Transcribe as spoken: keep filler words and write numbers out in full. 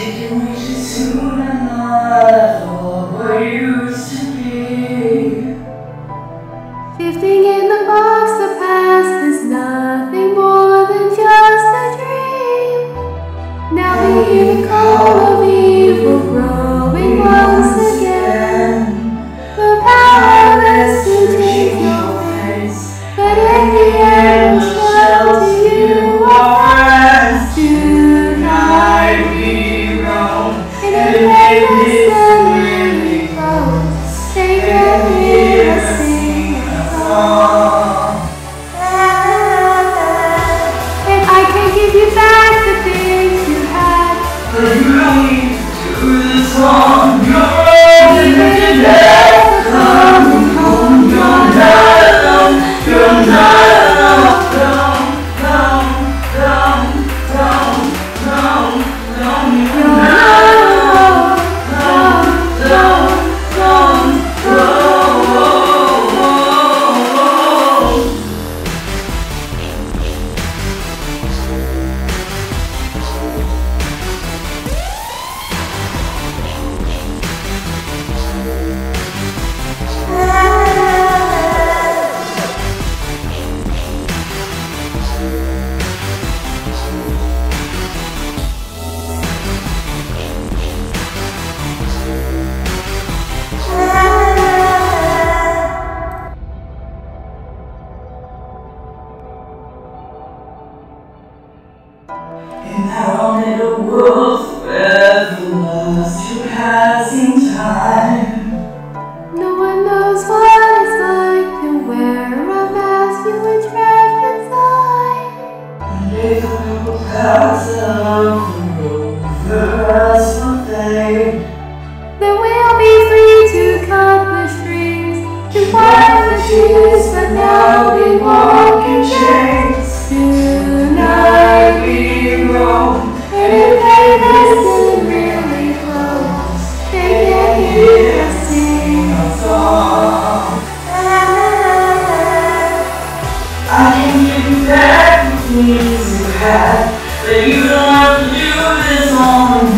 taking way too soon and not all what used to be. Shifting in the box, the past is nothing more than just a dream. Now we hear the call of evil growing once again. We're powerless to change your face, but in the end we'll show to you our friends. Tonight we roam in a place that really close. Take a hear us sing a song. And I can give you back the things you had, but you don't need to do this song. You're never coming home. You're not alone. You're not alone. Don't, don't, don't, don't, don't. You're not alone. Don't, don't, don't, in our little world where the lost to passing time. no one knows what it's like to wear a mask you were trapped inside. Under the purple clouds of the road, the rest will fade. Then we'll be free to cut the strings, to find the shoes, but now we walk in chains. Tonight we roam, and if they listen really close, they can hear us sing a song. I can give you back the things you had, but you don't have to do this on